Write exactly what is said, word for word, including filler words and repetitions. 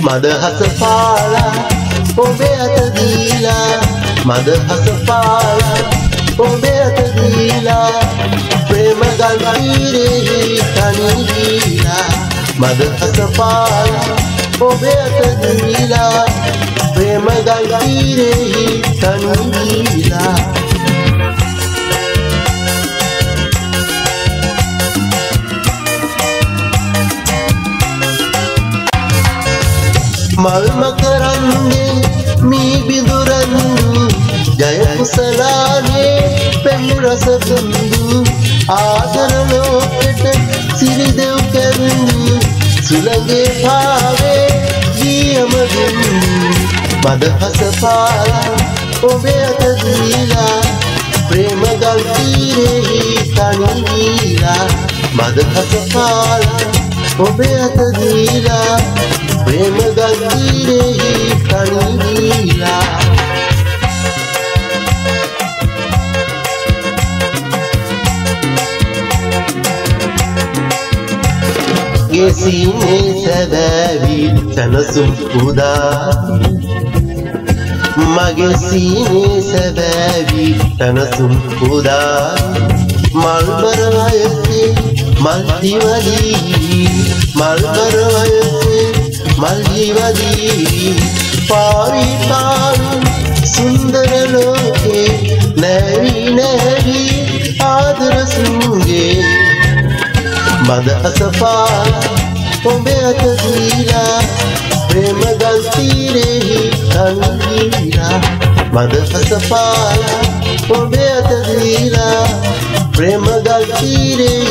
මදහස පාලා ඔබේ අත දීලා මදහස පාලා ඔබේ අත දීලා ප්‍රේම ගල් තීරෙහි තනි දීලා මදහස පාලා ඔබේ අත දීලා ප්‍රේම ගල් තීරෙහි තනි දීලා මල් මකරන්නේ මී බිඳුරන්දු ජය කුසලානේ පෙම් රස බඳු ආදර ලෝකෙට සිරිදෙව් කැඳු සුළඟේ පාවේ ගියම බිඳු මදහස පාලා ඔබේ අත දීලා ප්‍රේම ගල් තීරෙහි තනි දීලා මදහස පාලා ඔබේ අත දීලා ප්‍රේම ගල් තීරෙහි තනි දීලා ගේ සීනේ සැබෑවි සැනසුම් උදා මගේ සීනේ සැබෑවි සැනසුම් උදා මල්බර වයසේ මල් දිවදී මල්බර වයසේ මල් දිවදී පාරිපාලු සුන්දර ලෝකේ නැවි නැවි ආදර සුන්ගේ මදහස පාලා ඔබේ අත දීලා ප්‍රේම ගල් තීරෙහි තනි දීලා මදහස පාලා ඔබේ අත දීලා ප්‍රේම ගල් තීරෙහි